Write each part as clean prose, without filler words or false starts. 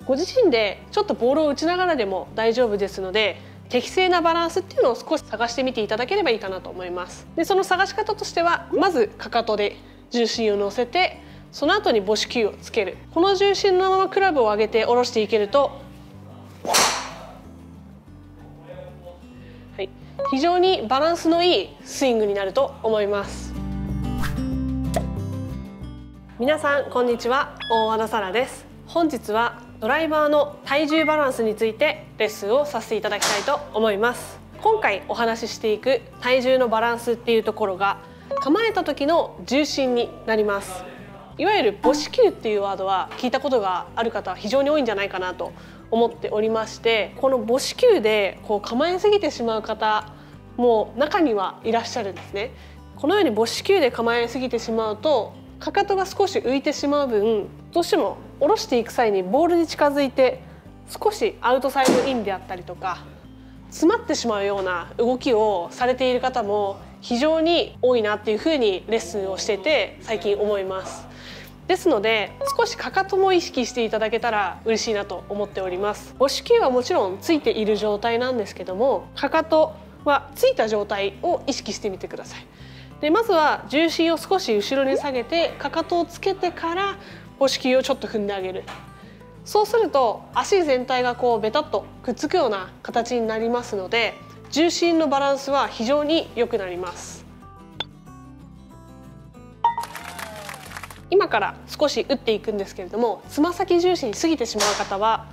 ご自身でちょっとボールを打ちながらでも大丈夫ですので、適正なバランスっていうのを少し探してみていただければいいかなと思います。でその探し方としては、まずかかとで重心を乗せて、その後に母子球をつける。この重心のままクラブを上げて下ろしていけると、はい、非常にバランスのいいスイングになると思います。皆さんこんにちは、大和田沙羅です。本日はドライバーの体重バランスについてレッスンをさせていただきたいと思います。今回お話ししていく体重のバランスっていうところが、構えた時の重心になります。いわゆる母子球っていうワードは聞いたことがある方は非常に多いんじゃないかなと思っておりまして、この母子球で構えすぎてしまう方も中にはいらっしゃるんですね。このように母子球で構えすぎてしまうと、かかとが少し浮いてしまう分、どうしても下ろしていく際にボールに近づいて少しアウトサイドインであったりとか、詰まってしまうような動きをされている方も非常に多いなっていうふうにレッスンをしてて最近思います。ですので、少しかかとも意識していただけたら嬉しいなと思っております。母子球はもちろんついている状態なんですけども、かかとはついた状態を意識してみてください。でまずは重心を少し後ろに下げて、かかとをつけてから母子球をちょっと踏んであげる。そうすると足全体がベタッとくっつくような形になりますので、重心のバランスは非常に良くなります。今から少し打っていくんですけれども、つま先重心に過ぎてしまう方は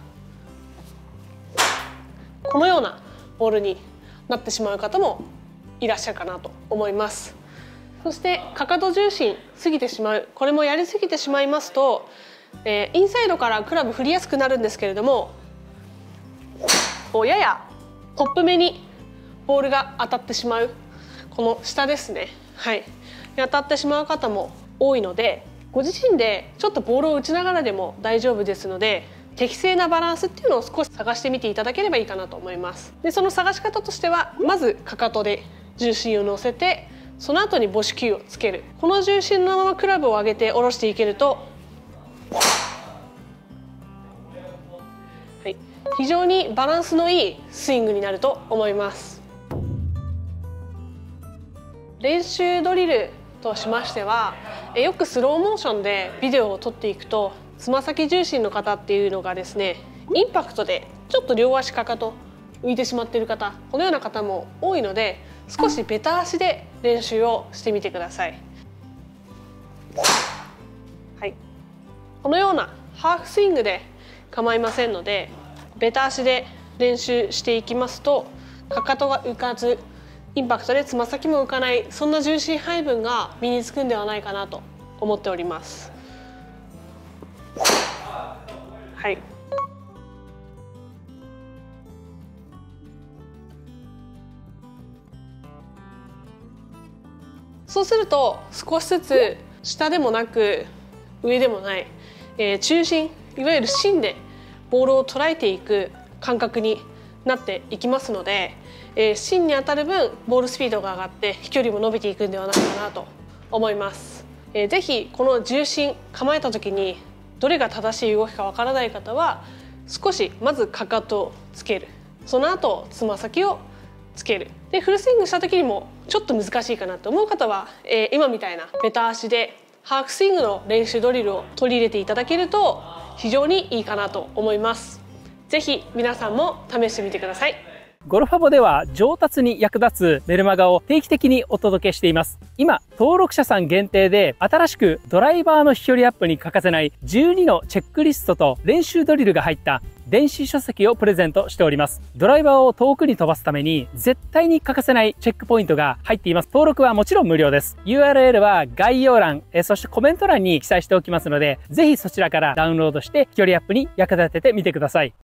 このようなボールになってしまう方もいらっしゃるかなと思います。そしてかかと重心過ぎてしまう、これもやりすぎてしまいますと、インサイドからクラブ振りやすくなるんですけれども、ややトップ目にボールが当たってしまう、この下ですね、はい、当たってしまう方も多いので、ご自身でちょっとボールを打ちながらでも大丈夫ですので、適正なバランスっていうのを少し探してみていただければいいかなと思います。でその探し方としては、まずかかとで重心を乗せて、その後に母子球をつける。この重心のままクラブを上げて下ろしていけると、はい、非常にバランスのいいスイングになると思います。練習ドリルとしましては、よくスローモーションでビデオを撮っていくと、つま先重心の方っていうのがですね、インパクトでちょっと両足かかと浮いてしまっている方、このような方も多いので、少しベタ足で練習をしてみてください。はい、このようなハーフスイングで構いませんので、ベタ足で練習していきますと、かかとが浮かず、インパクトでつま先も浮かない、そんな重心配分が身につくんではないかなと思っております。はい、そうすると少しずつ下でもなく上でもない、中心、いわゆる芯でボールを捉えていく感覚になっていきますので、芯に当たる分ボールスピードが上がって飛距離も伸びていくんではないかなと思います。ぜひこの重心構えた時にどれが正しい動きかわからない方は、少しまずかかとをつける、その後つま先をつける。でフルスイングした時にもちょっと難しいかなと思う方は、今みたいなベタ足でハーフスイングの練習ドリルを取り入れていただけると非常にいいかなと思います。ぜひ皆さんも試してみてください。 ゴルファボでは上達に役立つメルマガを定期的にお届けしています。今、登録者さん限定で新しくドライバーの飛距離アップに欠かせない12のチェックリストと練習ドリルが入った電子書籍をプレゼントしております。ドライバーを遠くに飛ばすために絶対に欠かせないチェックポイントが入っています。登録はもちろん無料です。URL は概要欄、そしてコメント欄に記載しておきますので、ぜひそちらからダウンロードして飛距離アップに役立ててみてください。